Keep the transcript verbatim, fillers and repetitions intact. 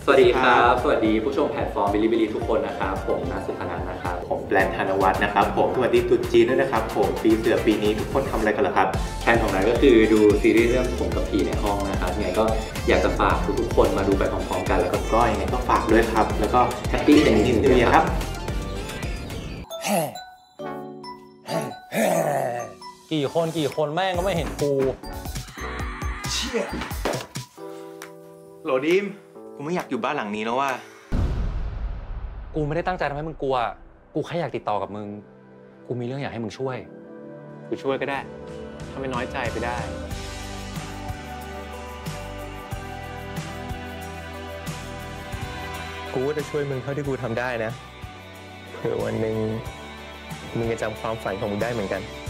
สวัสดีครับสวัสดีผู้ชมแพลตฟอร์มบิลิบิลิทุกคนนะครับผมนัทสุพนันท์นะครับผมแปลนธนวัฒน์นะครับผมสวัสดีตุ๊จีนด้วยนะครับผมปีเสือปีนี้ทุกคนทำอะไรกันเหรอครับแผนของนัทก็คือดูซีรีส์เรื่องผมกับพีในห้องนะครับยังไงก็อยากจะฝากทุกๆคนมาดูไปพร้อมๆกันแล้วก็ก็ยังไงก็ฝากด้วยครับแล้วก็แฮปปี้เดนิสนิวเยียร์ครับกี่คนกี่คนแม่งก็ไม่เห็นกูเชี่ยโหลดิมกูไม่อยากอยู่บ้านหลังนี้แล้วว่ากูไม่ได้ตั้งใจทำให้มึงกลัวกูแค่อยากติดต่อกับมึงกูมีเรื่องอยากให้มึงช่วยกูช่วยก็ได้ทำให้น้อยใจไปได้กูจะช่วยมึงเท่าที่กูทำได้นะเผื่อวันหนึ่งมึงจะจำความฝันของมึงได้เหมือนกัน